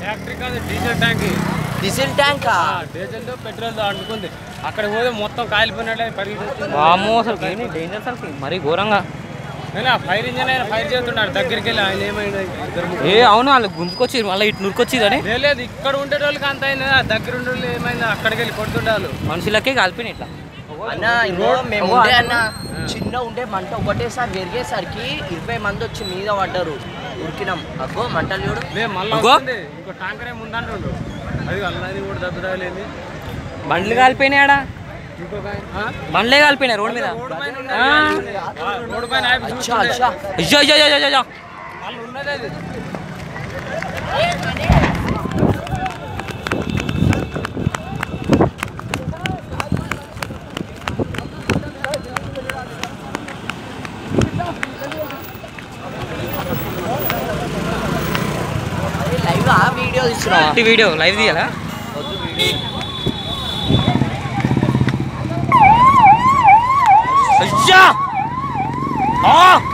Electric కాదు diesel tank. Diesel ట్యాంకా? Diesel తో పెట్రోల్ తో అంటుకుంది. అక్కడ పోతే మొత్తం కాలిపోయినట్టు పరిగెత్తుతుంది. వామ్మో అసలు డేంజర్ అసలు మరీ ఘోరంగా. ఫైర్ ఇంజన్ అయినా ఫైర్ చేస్తున్నాడు దగ్గరికి వెళ్ళి. ఆయన ఏమైంది? ఏ అవును వాళ్ళు గుంజుకొచ్చి మళ్ళీ ఇటు నురికొచ్చింది అని లేదు. ఇక్కడ ఉండేటోళ్ళకి అంత అయింది. దగ్గర ఉండే ఏమైంది అక్కడికి వెళ్ళి కొడుతుండాలి. మనుషులకే కలిపిన ఇట్లా అన్న. మేము ఉండే అన్న చిన్న ఉండే మంట ఒకటేసారి పెరిగేసరికి 20 మంది వచ్చి మీద పడ్డారు. ఉరికినాం. అగ్గో మంటలు చూడు. మళ్ళీ ఇంకో ట్యాంకర్ ఏమి ఉందంటుండు. అది అల్లది కూడా దెబ్బ తగలేదు. బండ్లు కాలిపోయినాయడా? బండ్లే కాలిపోయినాయి రోడ్ మీద. రోడ్ పైన ఉన్నది అది. లైవ్ వీడియో తీసుకున్నా. వీడియో లైవ్ తీయాలా? అయ్యా